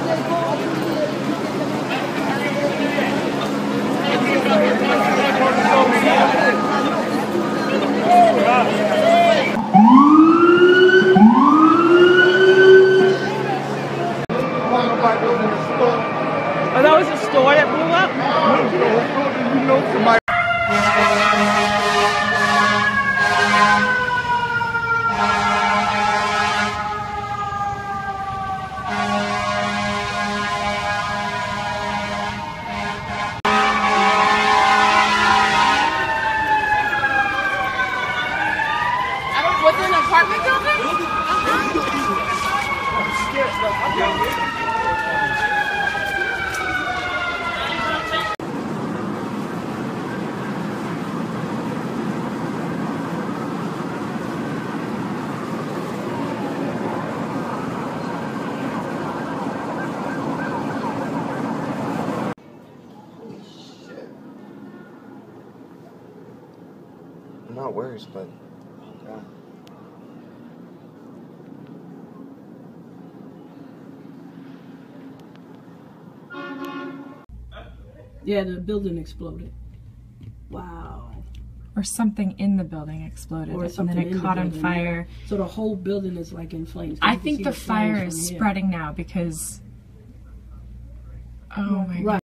Oh, that was a store that blew up? You know somebody. Was it an apartment building? I'm not worse, but okay. Yeah, the building exploded. Wow. Or something in the building exploded, Or and then it caught on fire. Yeah. So the whole building is like in flames. I think the fire is spreading now because, oh my God.